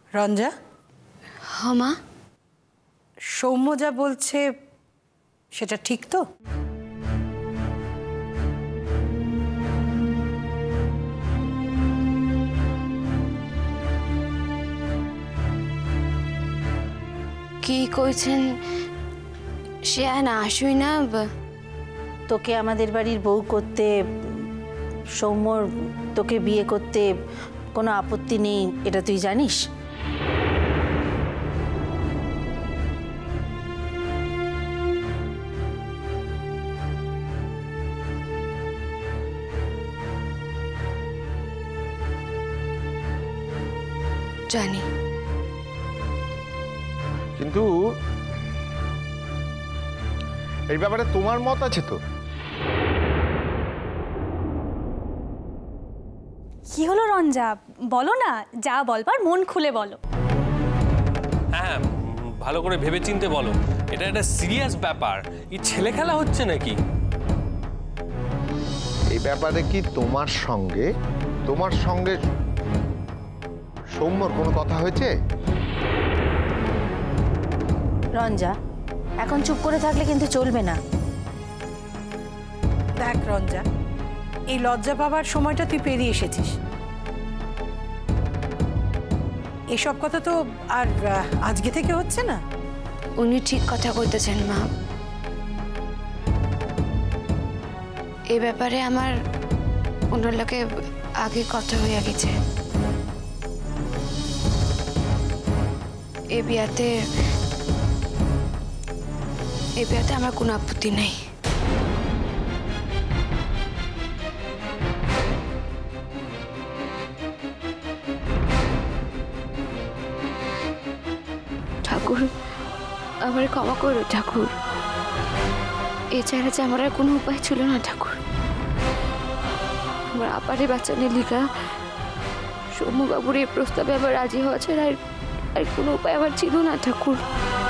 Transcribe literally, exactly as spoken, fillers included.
রঞ্জা। হ্যাঁ মা। সৌম্য যা বলছে সেটা ঠিক তো? কি কইছেন সে না আসুই না? তোকে আমাদের বাড়ির বউ করতে, সৌম্যর তোকে বিয়ে করতে কোনো আপত্তি নেই, এটা তুই জানিস? জানি, কিন্তু এই ব্যাপারে তোমার মত আছে তো? কি হলো রঞ্জা, বলো না, যা বলবার মন খুলে বলো। হ্যাঁ, ভালো করে ভেবে চিনতে বলো, এটা একটা সিরিয়াস ব্যাপার। এই ছেলে খেলা হচ্ছে নাকি? এই ব্যাপারে কি তোমার সঙ্গে তোমার সঙ্গে সৌম্যর কোনো কথা হয়েছে? রঞ্জা, এখন চুপ করে থাকলে কিন্তু চলবে না। দেখ রঞ্জা, এই লজ্জা পাবার সময়টা তুই পেরিয়ে এসেছিস। এসব কথা তো আর আজকে থেকে হচ্ছে না। উনি ঠিক কথা কইতেছেন মা। এই ব্যাপারে আমার ওনার লোকে আগে কথা হইয়া গেছে। এই বিয়াতে এই বিয়াতে আমার কোনো আপত্তি নেই। ঠাকুর, আমার ক্ষমা করো ঠাকুর। এছাড়া যে আমার আর কোনো উপায় ছিল না ঠাকুর। আমার আপারে বাঁচানোর লিগা সৌম্যবাবুর এই প্রস্তাবে আবার রাজি হওয়া ছাড়া আর কোনো উপায় আমার ছিল না ঠাকুর।